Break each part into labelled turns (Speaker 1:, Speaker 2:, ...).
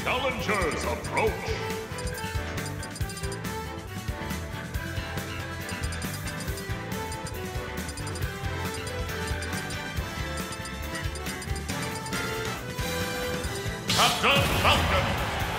Speaker 1: Challengers approach. Captain Falcon.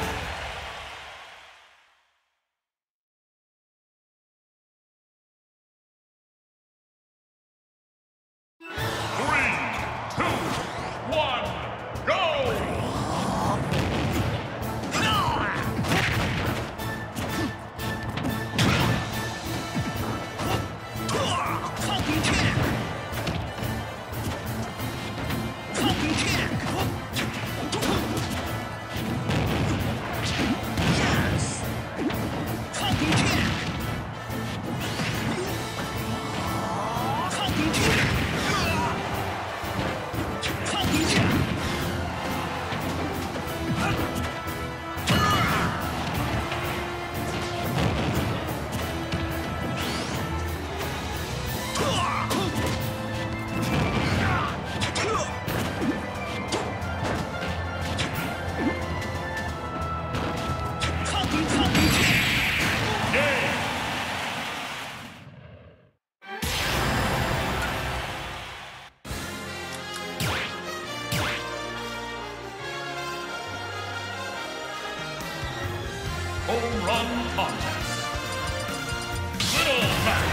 Speaker 1: Home run contest. Little Mac.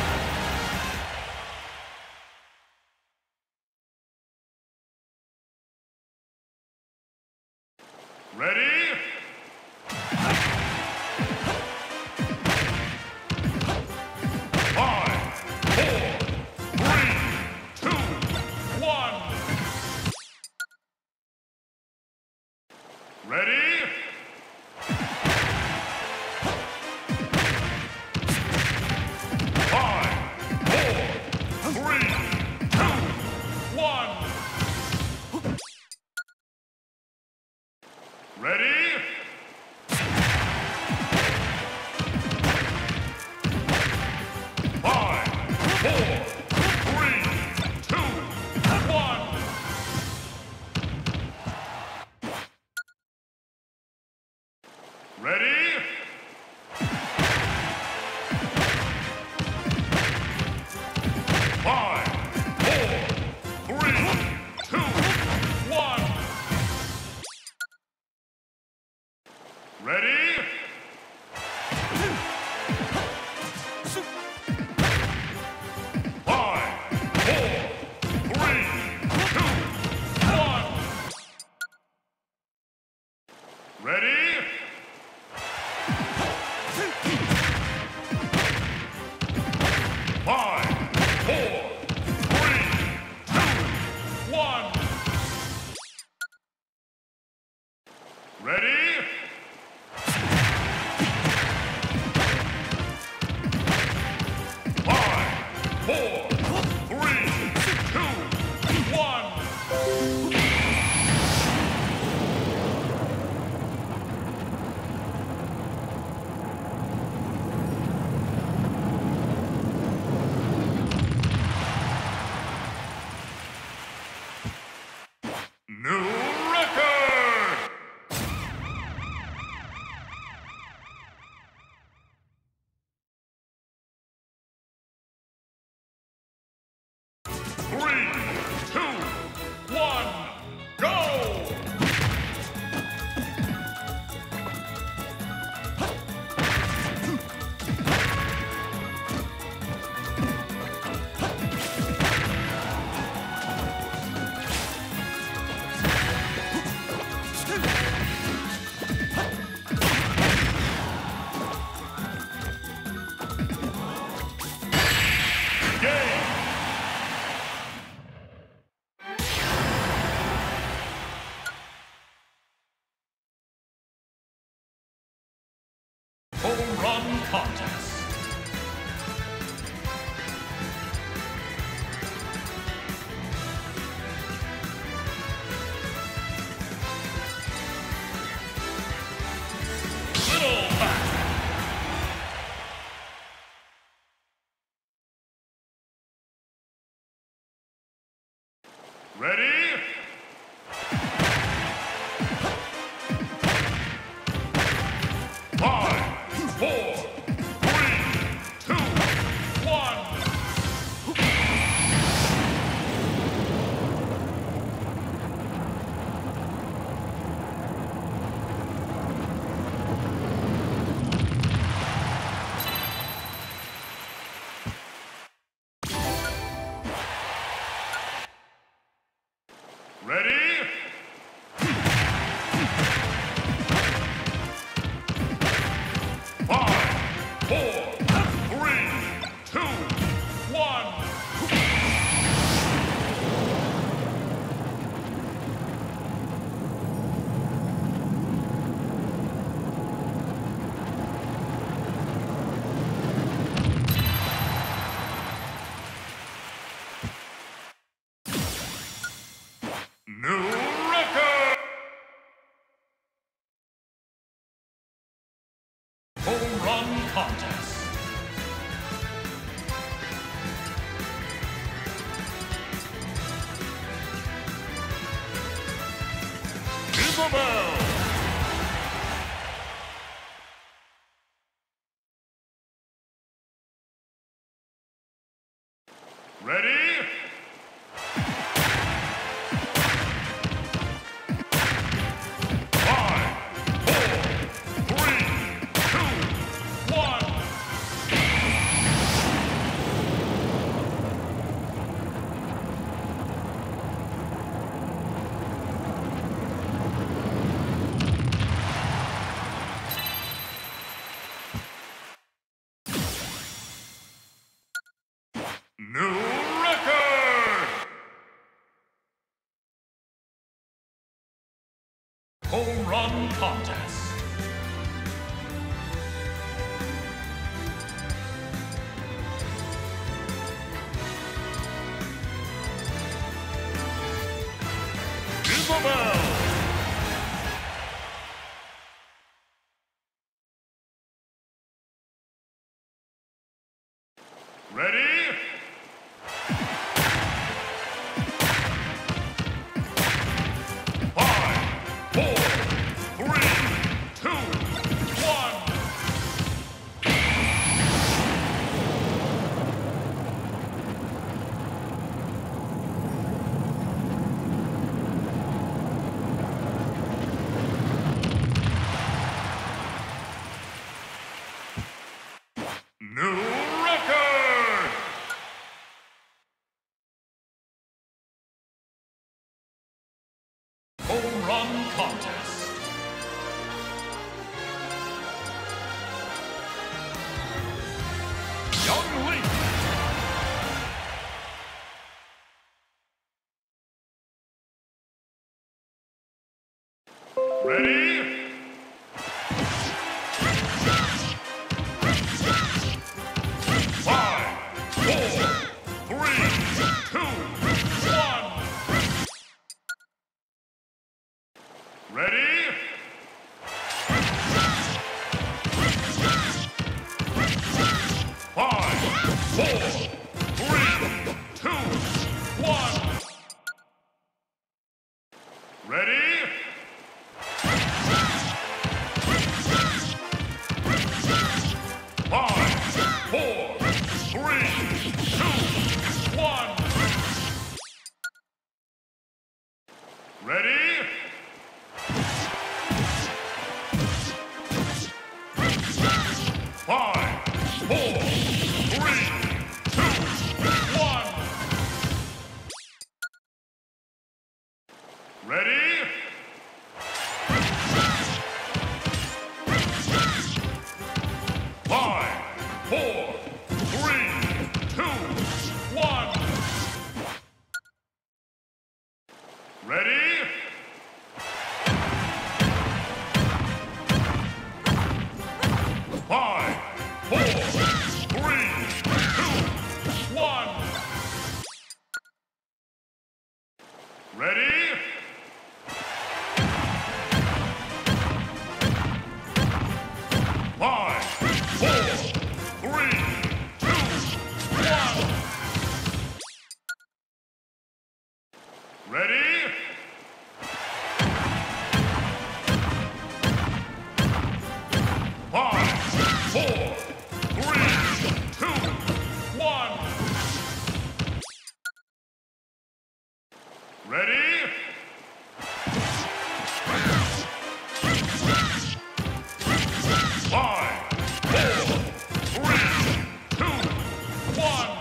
Speaker 1: Ready? Home run contest. Little Mac. Ready? Isabel. Ready? Five, four, three, two, one. New record! Home run contest. Isabel. Ready? Five, four, three, two, one. New record! Home run contest. Young Link. Ready? Five, four, three, two, one. Ready? Five, four, three, two, one. Ready? Five, four, three, two, one. Ready? Five, four, three, two, one. Ready? Five, four, three, two, one. Ready? Five, four, three, two, one. Ready? Five, four, three, two, one. Ready? Five, four, three, two, one. Ready? Five, four, three, two, one.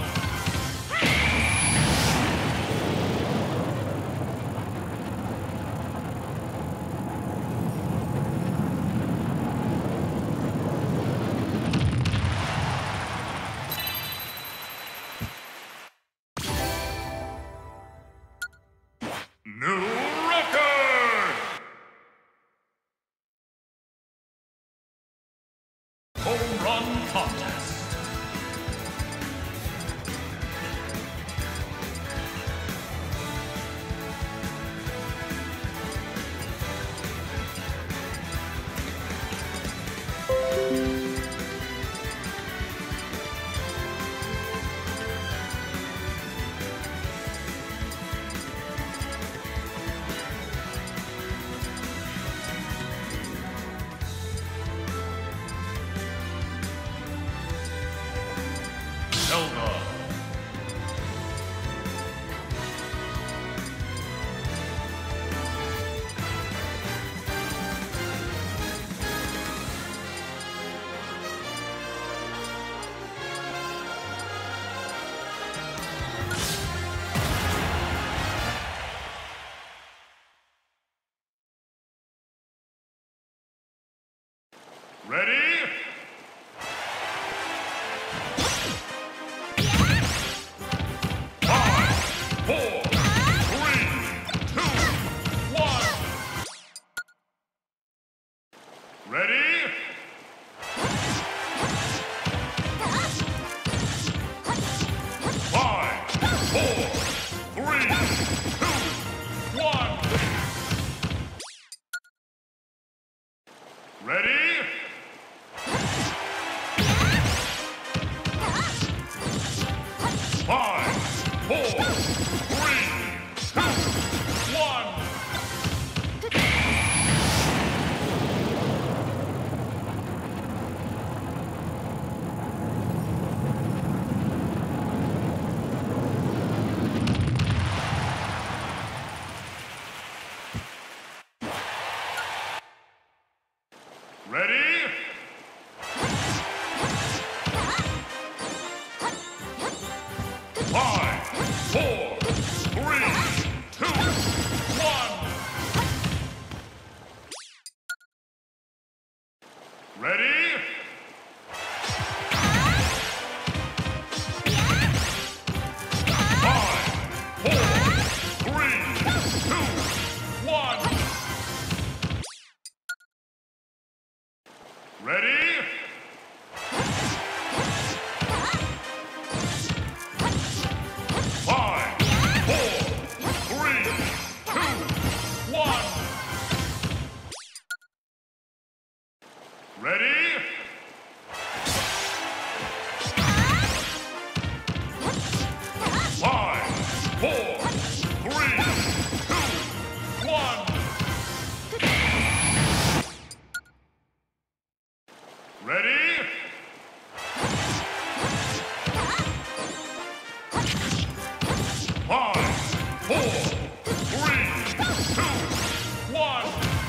Speaker 1: Zelda. Ready? Five, four, three, two, one. Ready? Five, four, three, two, one. Ready? Five, four, three, two, one. Ready? Five, four, three, two, one. Ready? Five, four, three, two, one. Ready? Five, four, three, two, one. Ready? Five, four, three, two, one. Ready? Five, four, three, two, one.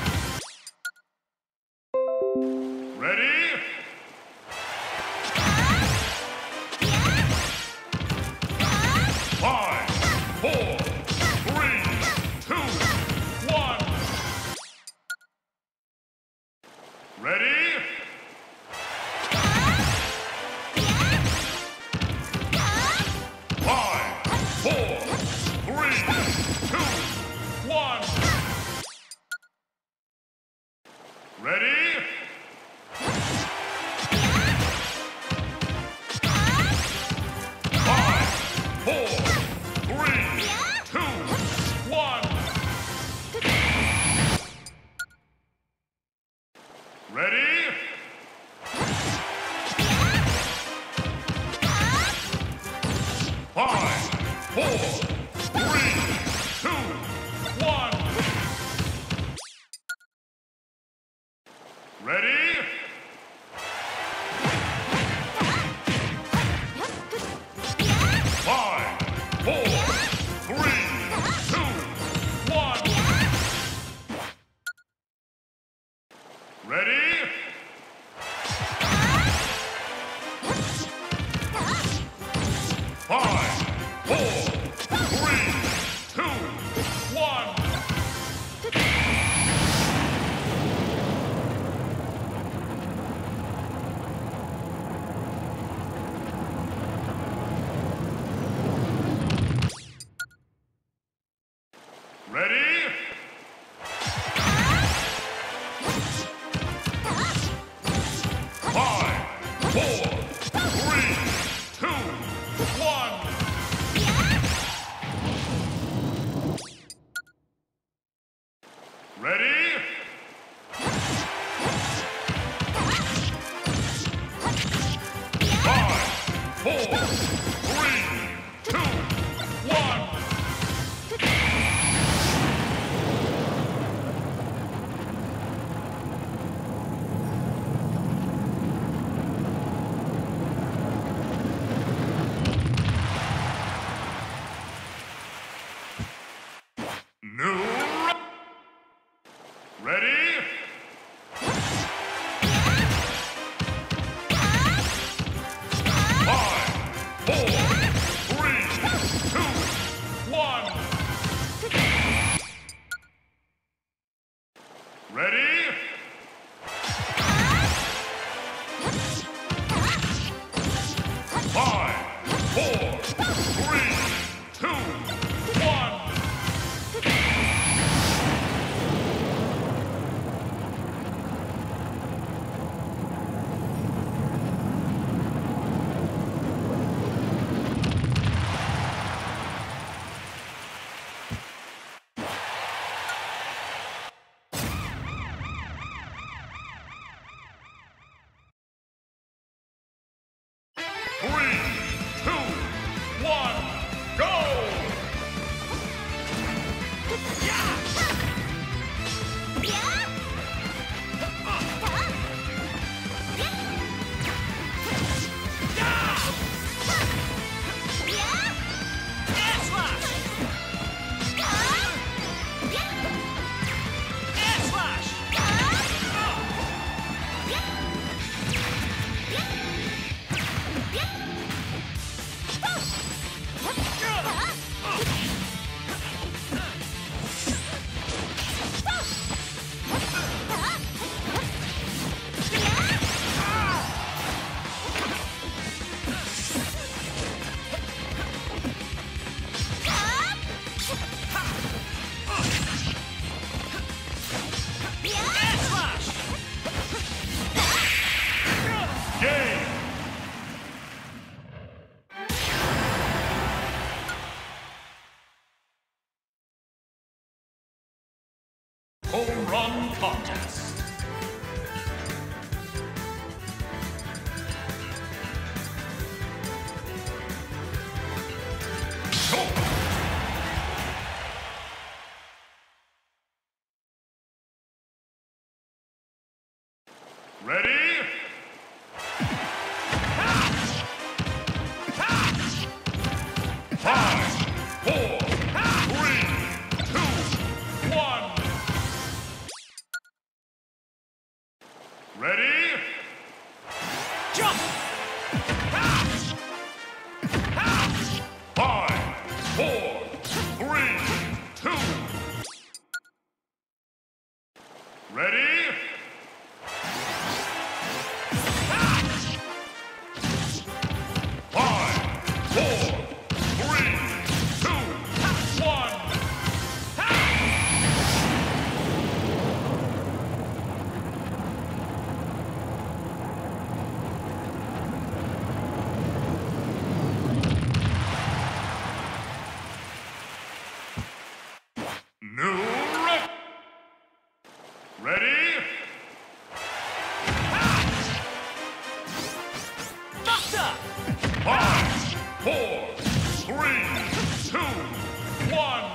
Speaker 1: Ready? Five, four, three, two, one. Ready? Five, four, three, two, one. Ready? Five, four, three, two, one. Ready? Five, four, three, two, one. Ready? Five, four, three, two, one. Ready? Five, four, three, two, one. Ready? Five, four, three, two, one. Ready? Five, four, three, two, one. 5, 4, 3, 2, 1. Three, two, one, go! Game! Home run contest. Go! Ready? 5, 4, 3, 2, 1. Ready?
Speaker 2: Jump!
Speaker 1: 5, 4, 3, 2. Ready? 5, 4, 3, 2, 1. New rep. Ready?
Speaker 2: Buster!
Speaker 1: 5, 4, 3, 2, 1.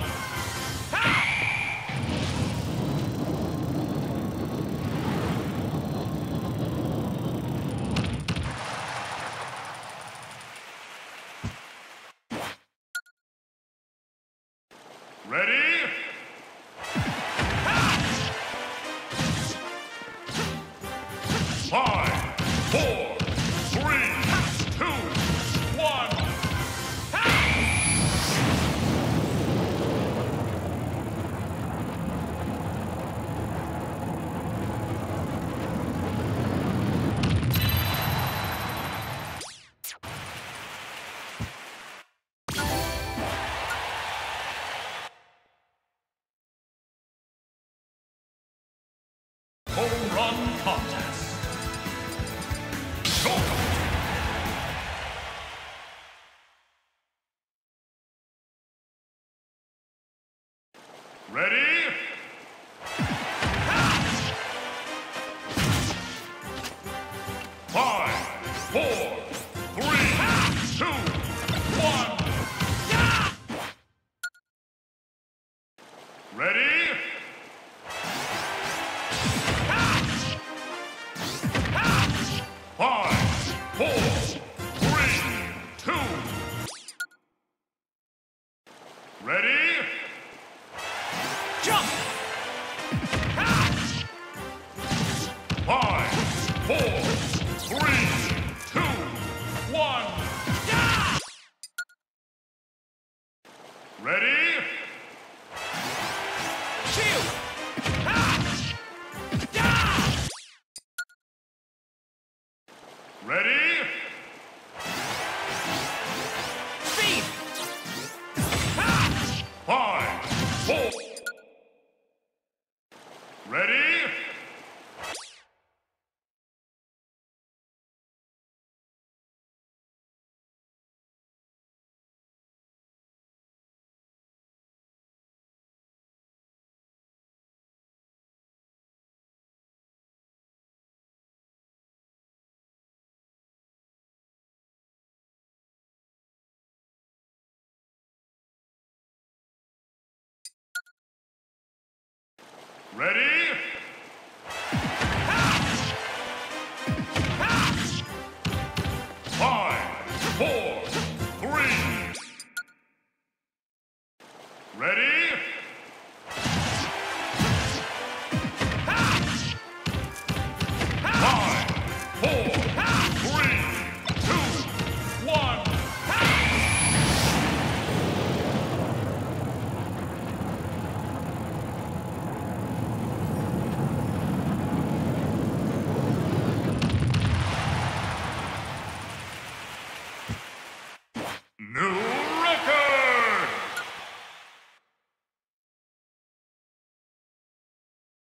Speaker 1: Ready? 5, 4, 3, 2, 1. Home run contest. Go! Ready? 5, 4, 3, 2, 1. Ready? 5, 4, 3, 2. Ready?
Speaker 2: Jump!
Speaker 1: 5, 4, 3, 2, 1. Ready?
Speaker 2: Shield!
Speaker 1: Ready? Ready? Five, four, three. Ready?